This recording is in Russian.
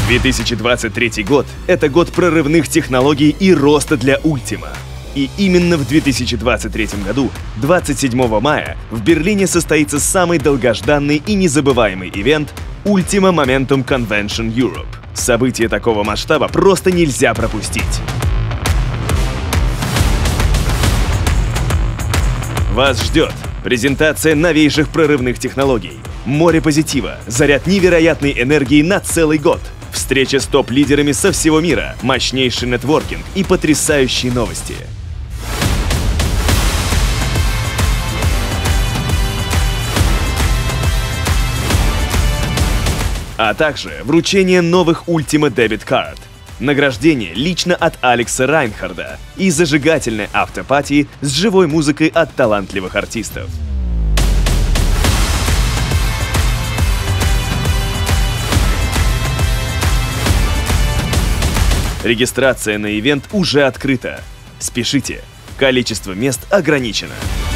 2023 год – это год прорывных технологий и роста для Ultima. И именно в 2023 году, 27 мая, в Берлине состоится самый долгожданный и незабываемый ивент Ultima Momentum Convention Europe. Событие такого масштаба просто нельзя пропустить. Вас ждет презентация новейших прорывных технологий, море позитива, заряд невероятной энергии на целый год, встреча с топ-лидерами со всего мира, мощнейший нетворкинг и потрясающие новости. А также вручение новых Ultima Debit Card, награждение лично от Алекса Райнхарда и зажигательной автопати с живой музыкой от талантливых артистов. Регистрация на ивент уже открыта. Спешите, количество мест ограничено.